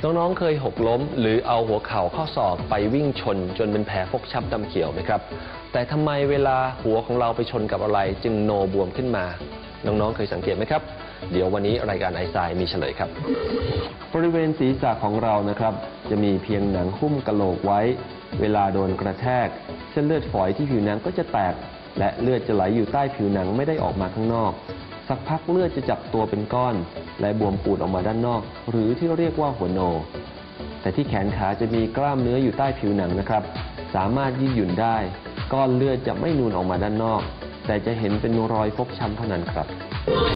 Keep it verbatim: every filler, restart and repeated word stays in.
น้องๆเคยหกล้มหรือเอาหัวเข่าข้อศอกไปวิ่งชนจนเป็นแผลฟกช้ำดำเขียวไหมครับแต่ทำไมเวลาหัวของเราไปชนกับอะไรจึงโนบวมขึ้นมาน้องๆเคยสังเกตไหมครับเดี๋ยววันนี้รายการไอซ์ไซน์มีเฉลยครับบริเวณศีรษะของเรานะครับจะมีเพียงหนังหุ้มกะโหลกไว้เวลาโดนกระแทกเส้นเลือดฝอยที่ผิวหนังก็จะแตกและเลือดจะไหลอยู่ใต้ผิวหนังไม่ได้ออกมาข้างนอกสักพักเลือดจะจับตัวเป็นก้อนและบวมปูดออกมาด้านนอกหรือที่เรียกว่าหัวโนแต่ที่แขนขาจะมีกล้ามเนื้ออยู่ใต้ผิวหนังนะครับสามารถยืดหยุ่นได้ก้อนเลือดจะไม่นูนออกมาด้านนอกแต่จะเห็นเป็นรอยฟกช้ำเท่านั้นครับ